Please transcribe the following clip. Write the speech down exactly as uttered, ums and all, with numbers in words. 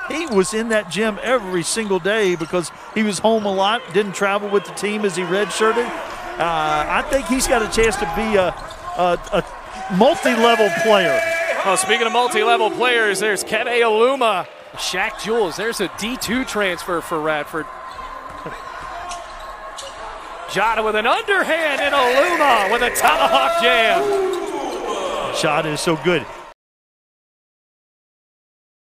he was in that gym every single day because he was home a lot, didn't travel with the team as he redshirted. Uh, I think he's got a chance to be a, a, a multi-level player. Well, speaking of multi-level players, there's Keve Aluma, Shaq Jules. There's a D two transfer for Radford. Jota with an underhand and Aluma with a tomahawk jam. Shot is so good.